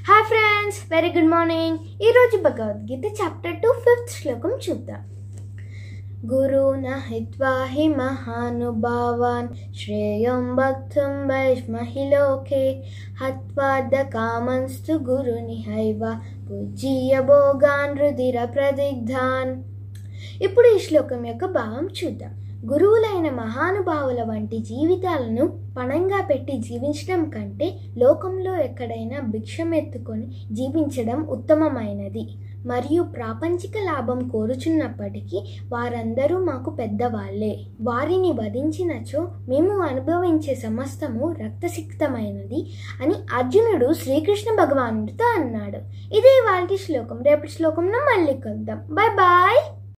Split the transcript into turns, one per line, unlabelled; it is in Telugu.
Hi friends, very good morning. ఈరోజు భగవద్గీత చాప్టర్ 2 5th శ్లోకం చూద్దాం. గురున హిత్వా హి మహానుభావాన్ శ్రేయం భక్తుం వైష్మహి లోకే హత్వాద కామంస్తు గురుని హైవ పూజ్య భోగాన్ రుధిర ప్రదిగ్ధాన్. ఇప్పుడు ఈ శ్లోకం యొక్క భావం చూద్దాం. గురువులైన మహానుభావుల వంటి జీవితాలను పణంగా పెట్టి జీవించడం కంటే లోకంలో ఎక్కడైనా భిక్షమెత్తుకొని జీవించడం ఉత్తమమైనది. మరియు ప్రాపంచిక లాభం కోరుచున్నప్పటికీ వారందరూ మాకు పెద్దవాళ్లే. వారిని వధించినచో మేము అనుభవించే సమస్తము రక్తసిక్తమైనది అని అర్జునుడు శ్రీకృష్ణ భగవానుడితో అన్నాడు. ఇదే ఇవాల్టి శ్లోకం. రేపటి శ్లోకంలో మళ్ళీ కలుద్దాం. Bye bye.